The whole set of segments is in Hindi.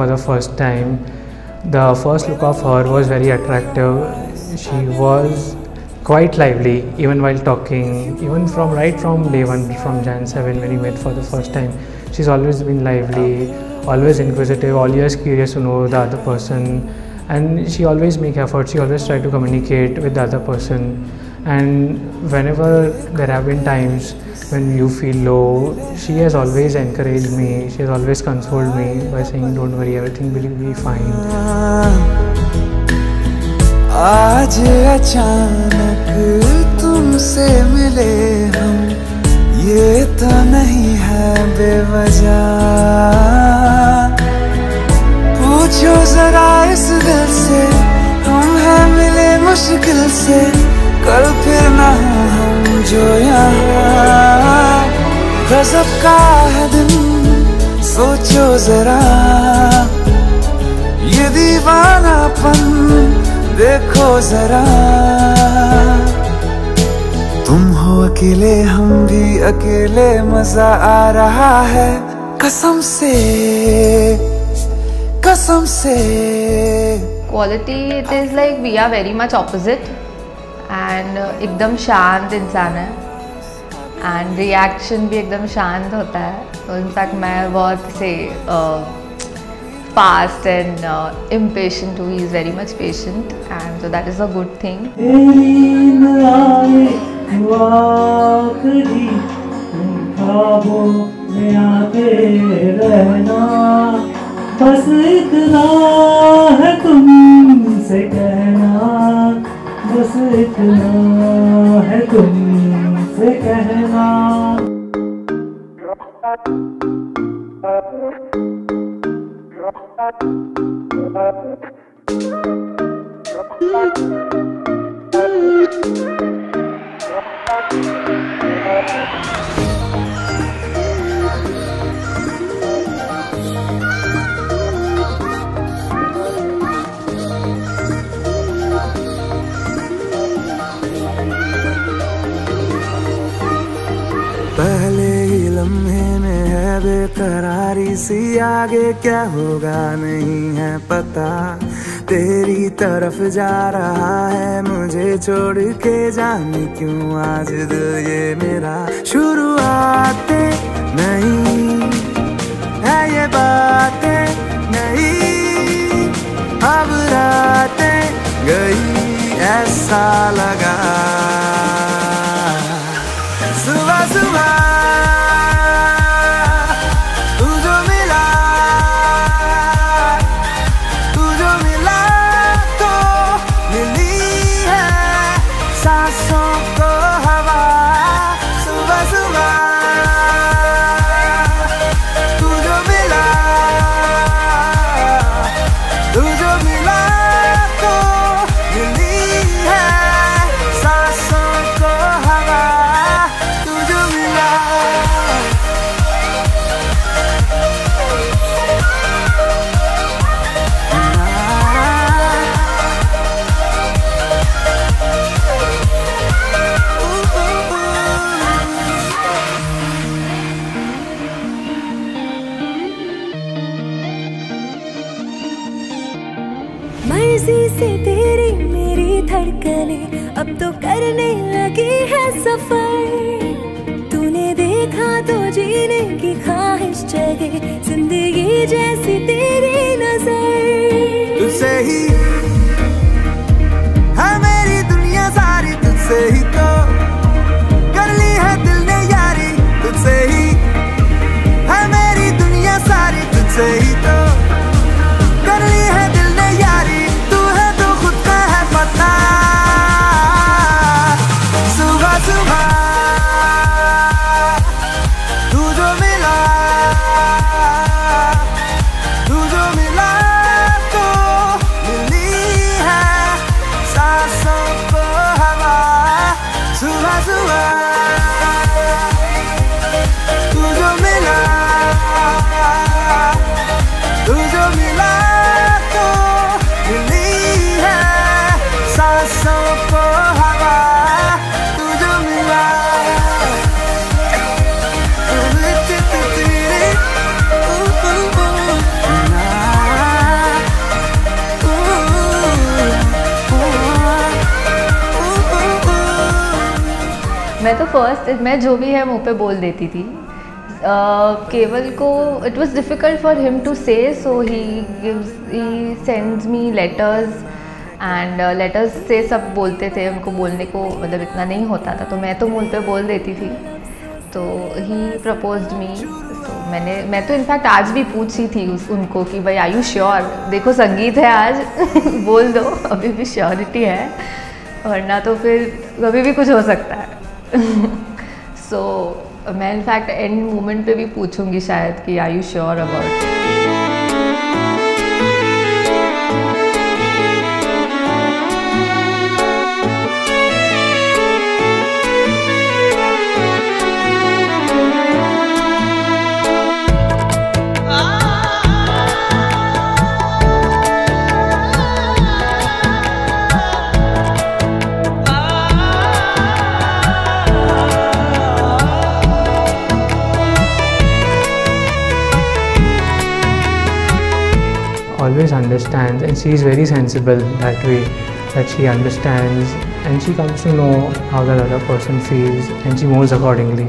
for the first time, the first look of her was very attractive. She was quite lively even while talking, even right from day one, from Jan 7 when we met for the first time. She's always been lively, always inquisitive, always curious to know the other person, and she always make efforts. She always try to communicate with the other person. And whenever there have been times when you feel low, she has always encouraged me. She has always consoled me by saying, "Don't worry, everything will be fine." आज अचानक तुमसे मिले हम, ये तो नहीं है बेवजह। पूछो जरा इस दिल से, हम हैं मिले मुश्किल से, कल फिर ना हम जो यहाँ। गजब का है दिन, सोचो जरा, ये दीवानापन देखो जरा। तुम हो अकेले, हम भी अकेले, मजा आ रहा है कसम से, कसम से। Quality, it is like we are very much opposite and एकदम शांत इंसान है and reaction भी एकदम शांत होता है। तो इनफैक्ट मैं बहुत से fast and impatient too. He is very much patient, and so that is a good thing. बस इतना है तुमसे कहना, बस इतना है तुमसे कहना। पहले ही लम्हे में है बेकरारी सी, आगे क्या होगा नहीं है पता। तेरी तरफ जा रहा है, मुझे छोड़ के जाने क्यों आज दिल ये मेरा। शुरुआतें नहीं है ये बातें नहीं, अब रातें गई ऐसा लगा। सुबह सुबह तू जो मिला तो मिली है सांसों को हवा। सुबह सुबह तू जो मिला तो मिली है सांसों को हवा। मर्जी से तेरी मेरी धड़कने अब तो करने लगी है सफर। तूने देखा तो जीने की ख्वाहिश जगे, जिंदगी जैसी तेरी नजर। तुझसे ही है मेरी दुनिया सारी, तुझसे ही तो कर ली है दिल ने यारी। तुझसे ही है मेरी दुनिया सारी, तुझसे ही तो कर ली है दिल ने यारी। तू है तो खुद का है पता। सुबह सुबह तू जो मिला मैं तो मैं जो भी है मुँह पे बोल देती थी। केवल को it was difficult for him to say, so he sends me letters and letters से सब बोलते थे, उनको बोलने को मतलब इतना नहीं होता था, तो मैं तो मुँह पे बोल देती थी। तो ही प्रपोज्ड मी। तो मैं तो इनफैक्ट आज भी पूछी थी उनको कि भाई आर यू श्योर, देखो संगीत है आज बोल दो, अभी भी श्योरिटी है, वरना तो फिर कभी भी कुछ हो सकता है। सो मैं इनफैक्ट एंड मोमेंट पे भी पूछूंगी शायद कि are you sure about. Always understands, and she is very sensible that way, that she understands and she comes to know how the other person feels and she moves accordingly.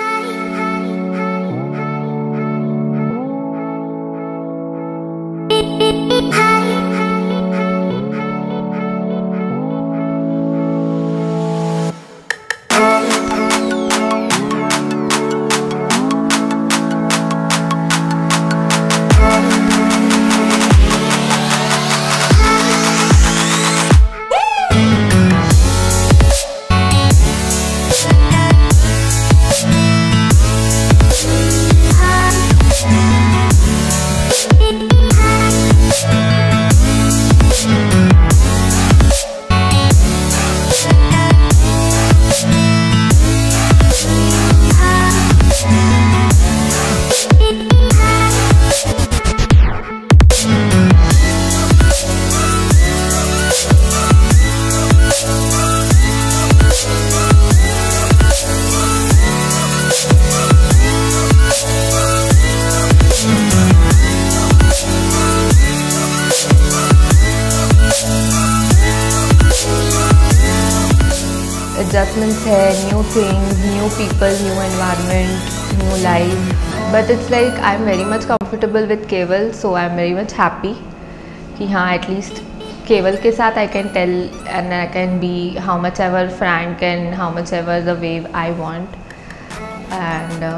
Adjustments है, new things, new people, new environment, new life. But it's like I'm very much comfortable with Keval, so I'm very much happy कि हाँ at least Keval के साथ I can tell and I can be how much ever frank and how much ever the way I want. And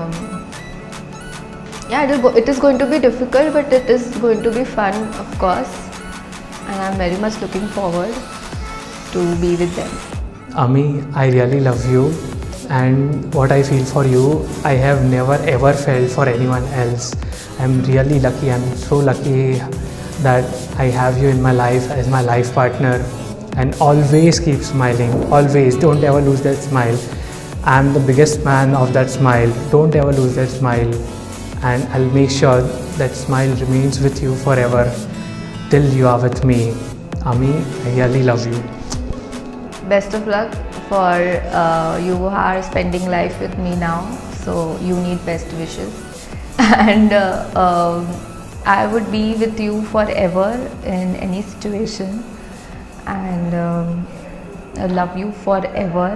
yeah, it is going to be difficult, but it is going to be fun, of course. And I'm very much looking forward to be with them. Ami, I really love you, and what I feel for you, I have never ever felt for anyone else. I'm really lucky, I'm so lucky that I have you in my life as my life partner, and always keep smiling, always, don't ever lose that smile. I'm the biggest fan of that smile, don't ever lose that smile, and I'll make sure that smile remains with you forever till you are with me. Ami, I really love you. Best of luck for you who are spending life with me now, so you need best wishes. And I would be with you forever in any situation, and I love you forever.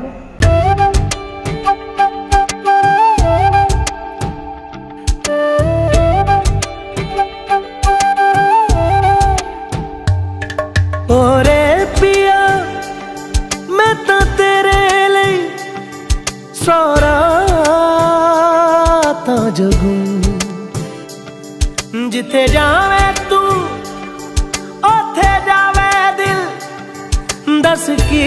जिथे जावे तू ओथे जावे दिल, दस की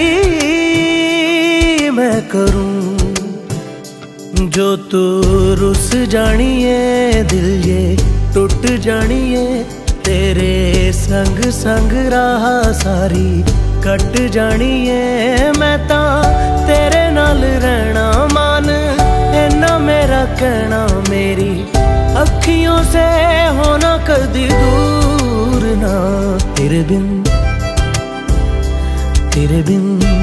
मैं करूं जो तू रुस जानिए, दिल ये टूट जानिए, तेरे संग संग राह सारी कट जानिए, मैं ता तेरे नाल रहना मान इन्ना मेरा कहना, मेरी अखियों से होना कदी दूर ना, तेरे बिन तेरे बिन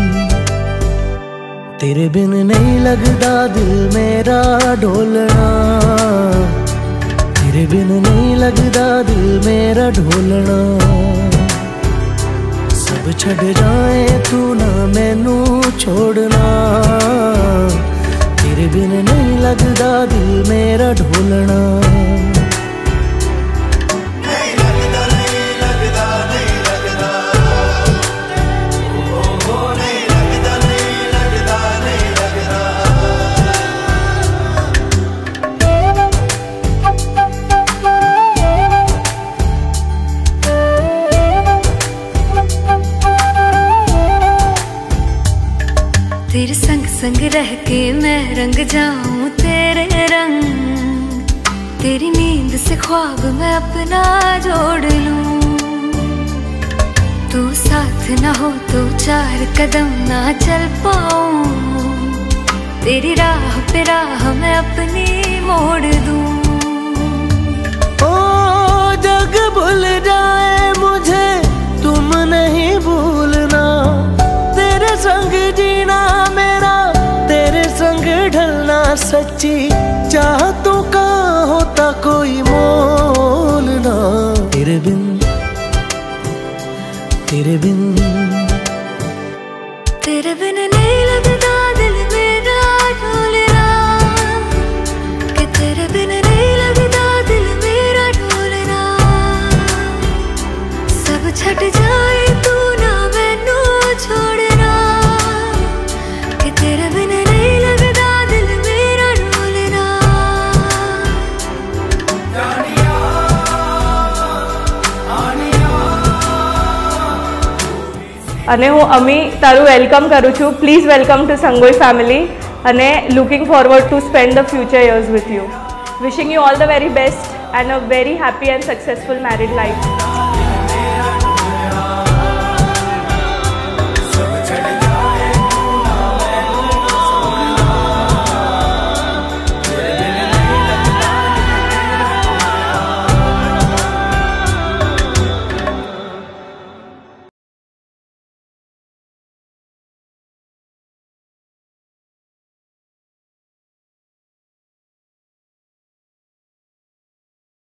तेरे बिन नहीं लगदा दिल मेरा ढोलना, तेरे बिन नहीं लगदा दिल मेरा ढोलना, सब छड़ जाए तू ना मैनू छोड़ना, तेरे बिन नहीं लगदा दिल मेरा ढोलना। तेरे संग संग रह के मैं रंग जाऊं तेरे रंग, तेरी नींद से ख्वाब मैं अपना जोड़ लूं। तू साथ ना हो तो 4 कदम ना चल पाऊं, तेरी राह पे राह मैं अपनी मोड़ दूं। ओ जग भूल जाए मुझे तुम नहीं भूलना, तेरे संग जीना मेरा तेरे संग ढलना, सच्ची चाहतों का होता कोई मोल ना। तेरे बिन तेरे बिन तेरे बिन नहीं लगदा दिल मेरा ढोलना, कि तेरे बिन नहीं लगदा दिल मेरा ढोलना। सब छट जाए तू ना मैनू छोड़ना, कि तेरे बिन नहीं लगदा दिल मेरा ढोलना। અને હું અમી તારું વેલકમ કરું છું. Please welcome to Sangoi family અને looking forward to spend the future years with you. Wishing you all the very best and a very happy and successful married life.